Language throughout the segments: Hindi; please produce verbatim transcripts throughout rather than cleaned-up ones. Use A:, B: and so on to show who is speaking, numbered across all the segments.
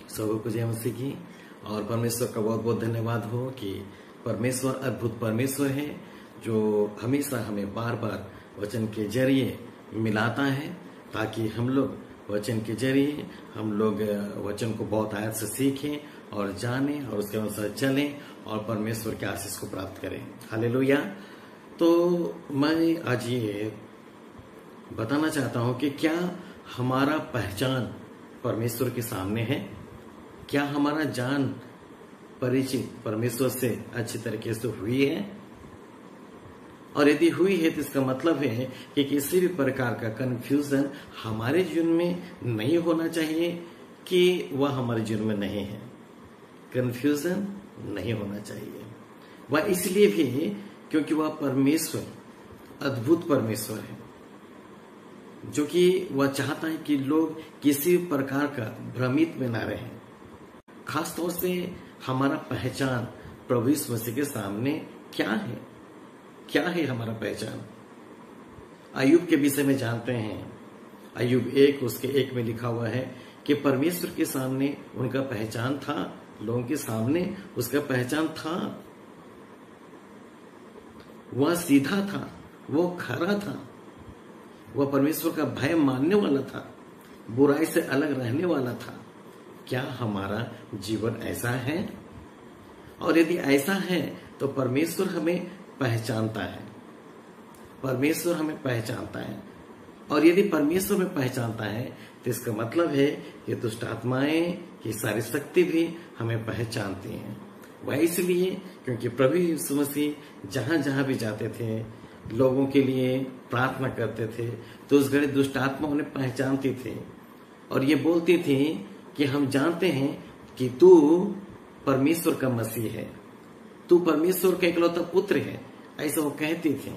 A: सबको को जय मसीह की। और परमेश्वर का बहुत बहुत धन्यवाद हो कि परमेश्वर अद्भुत परमेश्वर है जो हमेशा हमें बार बार वचन के जरिए मिलाता है, ताकि हम लोग वचन के जरिए हम लोग वचन को बहुत आयत से सीखें और जानें और उसके अनुसार चलें और परमेश्वर के आशीष को प्राप्त करें। हालेलुया। तो मैं आज ये बताना चाहता हूं कि क्या हमारा पहचान परमेश्वर के सामने है, क्या हमारा जान परिचित परमेश्वर से अच्छी तरीके से हुई है, और यदि हुई है तो इसका मतलब है कि किसी भी प्रकार का कंफ्यूजन हमारे जीवन में नहीं होना चाहिए कि वह हमारे जीवन में नहीं है। कंफ्यूजन नहीं होना चाहिए, वह इसलिए भी क्योंकि वह परमेश्वर अद्भुत परमेश्वर है, जो कि वह चाहता है कि लोग किसी प्रकार का भ्रमित में ना रहें। खासतौर से हमारा पहचान प्रभु यीशु मसीह के सामने क्या है, क्या है हमारा पहचान। अय्यूब के विषय में जानते हैं, अय्यूब एक उसके एक में लिखा हुआ है कि परमेश्वर के सामने उनका पहचान था, लोगों के सामने उसका पहचान था। वह सीधा था, वो खरा था, वह परमेश्वर का भय मानने वाला था, बुराई से अलग रहने वाला था। क्या हमारा जीवन ऐसा है? और यदि ऐसा है तो परमेश्वर हमें पहचानता है, परमेश्वर हमें पहचानता है। और यदि परमेश्वर में पहचानता है तो इसका मतलब है कि दुष्ट आत्माएं की सारी शक्ति भी हमें पहचानती हैं। वह इसलिए क्योंकि प्रभु यीशु मसीह जहां जहां भी जाते थे, लोगों के लिए प्रार्थना करते थे, तो उस घड़ी दुष्ट आत्मा उन्हें पहचानती थी और ये बोलती थी कि हम जानते हैं कि तू परमेश्वर का मसीह है, तू परमेश्वर का इकलौता पुत्र है, ऐसा वो कहती थी।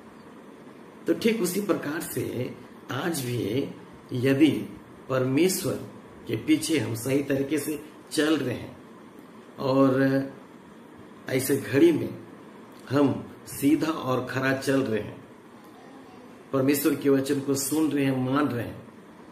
A: तो ठीक उसी प्रकार से आज भी यदि परमेश्वर के पीछे हम सही तरीके से चल रहे हैं और ऐसे घड़ी में हम सीधा और खरा चल रहे हैं, परमेश्वर के वचन को सुन रहे हैं, मान रहे हैं,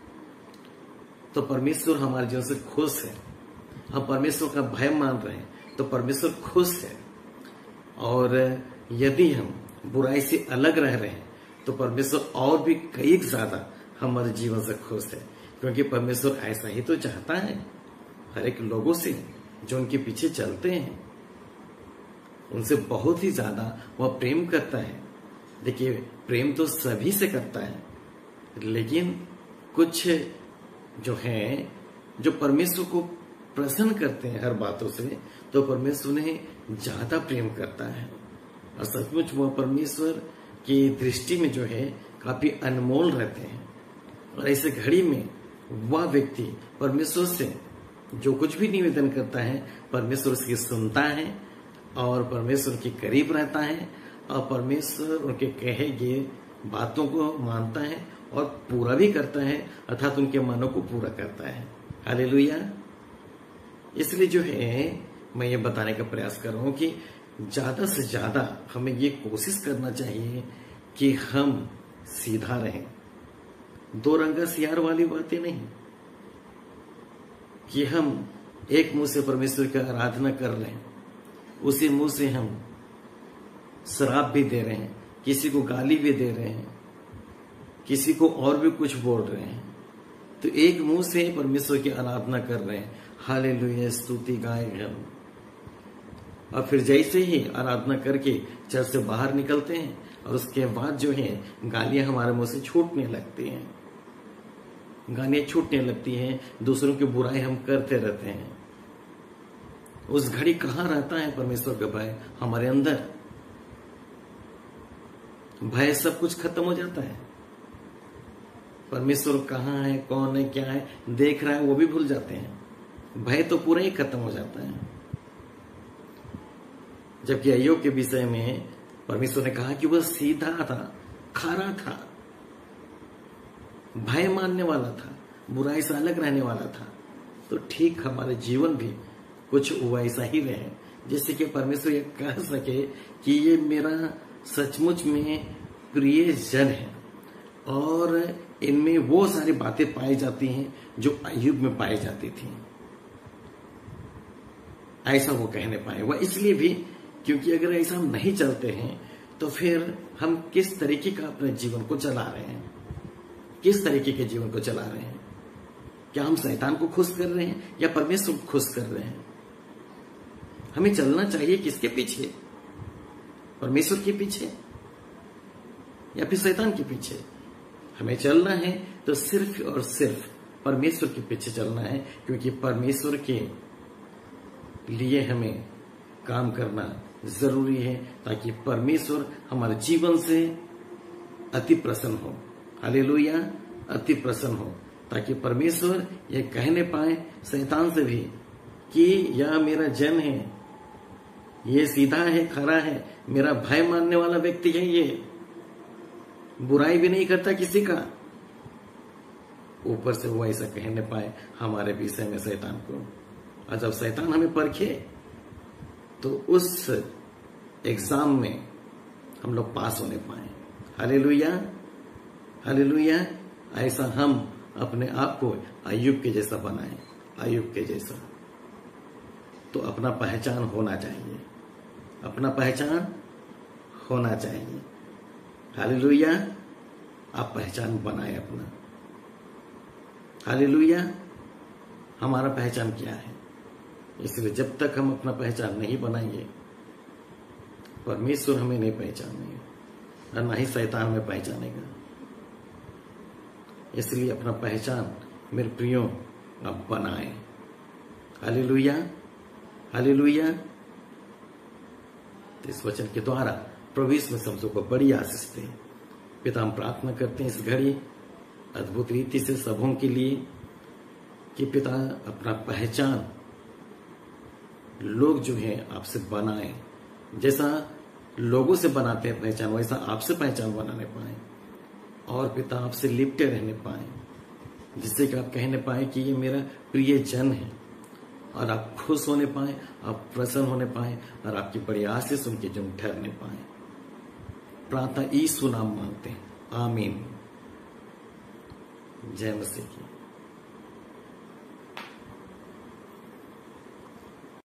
A: तो परमेश्वर हमारे जीवन से खुश है। हम परमेश्वर का भय मान रहे हैं तो परमेश्वर खुश है। और यदि हम बुराई से अलग रह रहे हैं तो परमेश्वर और भी कई ज्यादा हमारे जीवन से खुश है, क्योंकि परमेश्वर ऐसा ही तो चाहता है हर एक लोगों से जो उनके पीछे चलते हैं, उनसे बहुत ही ज्यादा वह प्रेम करता है। देखिए, प्रेम तो सभी से करता है, लेकिन कुछ जो है जो परमेश्वर को प्रसन्न करते हैं हर बातों से, तो परमेश्वर उन्हें ज्यादा प्रेम करता है। और सचमुच वह परमेश्वर की दृष्टि में जो है काफी अनमोल रहते हैं। और ऐसे घड़ी में वह व्यक्ति परमेश्वर से जो कुछ भी निवेदन करता है, परमेश्वर उसकी सुनता है और परमेश्वर के करीब रहता है और परमेश्वर उनके कहे गए बातों को मानता है और पूरा भी करता है, अर्थात उनके मनों को पूरा करता है। हालेलुया। इसलिए जो है मैं ये बताने का प्रयास कर रहा हूं कि ज्यादा से ज्यादा हमें ये कोशिश करना चाहिए कि हम सीधा रहें। दो रंगा सियार वाली बातें नहीं कि हम एक मुंह से परमेश्वर की आराधना कर रहे हैं, उसी मुंह से हम शराब भी दे रहे हैं, किसी को गाली भी दे रहे हैं, किसी को और भी कुछ बोल रहे हैं। तो एक मुंह से परमेश्वर की आराधना कर रहे हैं, हालेलुया, स्तुति गाएंगे हम, और फिर जैसे ही आराधना करके चर्च से बाहर निकलते हैं और उसके बाद जो है गालियां हमारे मुंह से छूटने लगती हैं, गालियां छूटने लगती हैं, दूसरों की बुराई हम करते रहते हैं। उस घड़ी कहाँ रहता है परमेश्वर का भय? हमारे अंदर भय सब कुछ खत्म हो जाता है। परमेश्वर कहाँ है, कौन है, क्या है, देख रहा है, वो भी भूल जाते हैं। भय तो पूरा ही खत्म हो जाता है। जबकि अय्यूब के विषय में परमेश्वर ने कहा कि वह सीधा था, खरा था, भय मानने वाला था, बुराई से अलग रहने वाला था। तो ठीक हमारे जीवन भी कुछ वैसा ही रहे, जिससे कि परमेश्वर ये कह सके कि ये मेरा सचमुच में प्रिय जन है और इनमें वो सारी बातें पाई जाती हैं जो अय्यूब में पाई जाती थी। ऐसा वो कहने पाए। वह इसलिए भी क्योंकि अगर ऐसा हम नहीं चलते हैं तो फिर हम किस तरीके का अपने जीवन को चला रहे हैं, किस तरीके के जीवन को चला रहे हैं। क्या हम शैतान को खुश कर रहे हैं या परमेश्वर को खुश कर रहे हैं? हमें चलना चाहिए किसके पीछे? परमेश्वर के पीछे या फिर शैतान के पीछे? हमें चलना है तो सिर्फ और सिर्फ परमेश्वर के पीछे चलना है, क्योंकि परमेश्वर के लिए हमें काम करना जरूरी है ताकि परमेश्वर हमारे जीवन से अति प्रसन्न हो। हालेलुया, अति प्रसन्न हो, ताकि परमेश्वर ये कहने पाए शैतान से भी कि यह मेरा जन है, ये सीधा है, खरा है, मेरा भय मानने वाला व्यक्ति है, ये बुराई भी नहीं करता किसी का। ऊपर से वो ऐसा कहने पाए हमारे विषय में शैतान को। और जब शैतान हमें परखे तो उस एग्जाम में हम लोग पास होने पाए। Hallelujah, hallelujah. ऐसा हम अपने आप को अय्यूब के जैसा बनाए, अय्यूब के जैसा। तो अपना पहचान होना चाहिए, अपना पहचान होना चाहिए। हालेलुया, आप पहचान बनाए अपना। हालेलुया, हमारा पहचान क्या है? इसलिए जब तक हम अपना पहचान नहीं बनाएंगे, परमेश्वर हमें नहीं पहचानेगा और ना ही शैतान में पहचानेगा। इसलिए अपना पहचान मेरे प्रियो आप बनाए। Hallelujah, hallelujah. तो इस वचन के द्वारा प्रभु में समझो को बड़ी आशीष दे। पिता, हम प्रार्थना करते हैं इस घड़ी अद्भुत रीति से सबों के लिए कि पिता अपना पहचान लोग जो है आपसे बनाए। जैसा लोगों से बनाते हैं पहचान, वैसा आपसे पहचान बनाने पाए और पिता आपसे लिपटे रहने पाए, जिससे कि आप कहने पाए कि ये मेरा प्रिय जन है और आप खुश होने पाए, आप प्रसन्न होने पाए और आपकी बड़ी आशीष उनके जन ठहरने पाए। प्रार्थना यीशु नाम मांगते हैं, आमीन। जय मसीह की।